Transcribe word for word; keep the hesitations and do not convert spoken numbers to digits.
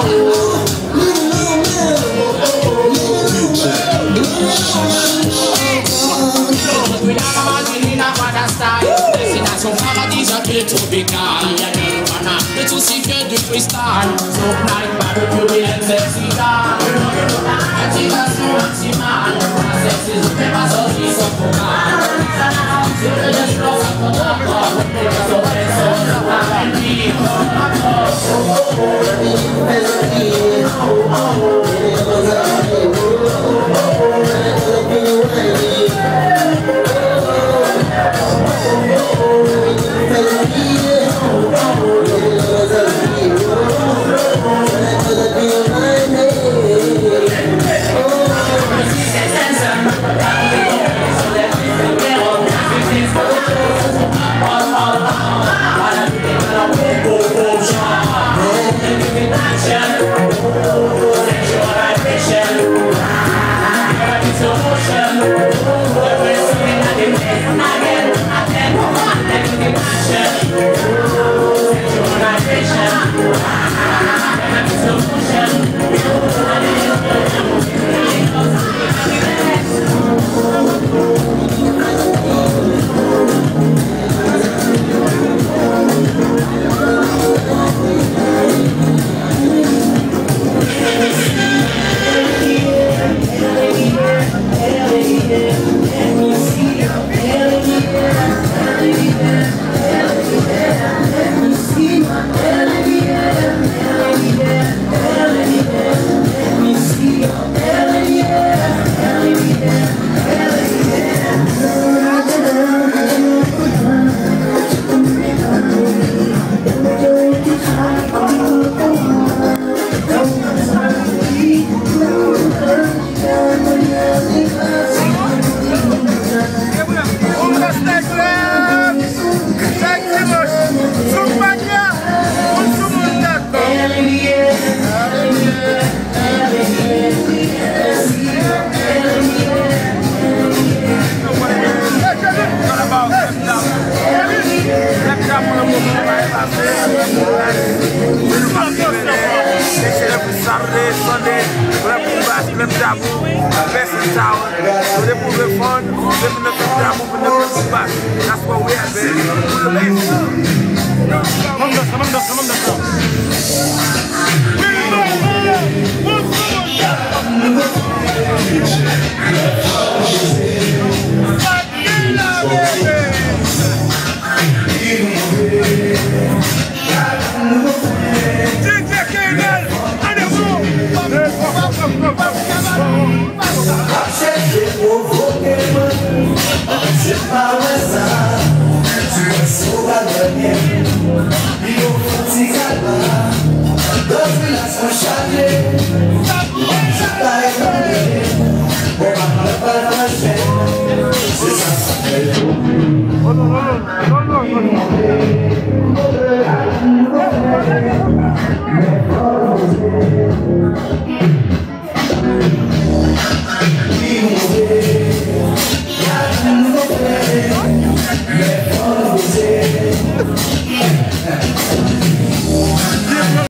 To be gone, the two secret du freestyle. So night barbecue and sexy down. I think that's so maximal. Sexy is the best of this of the man. So the just lost of the dog. So it's all the one me. Saturday, Sunday, whatever you guys flip that move, best in town. So they moving fun, living the flip that move in the flip spot. That's what we have, baby. Who's the best? Come on, come on, come on, come on.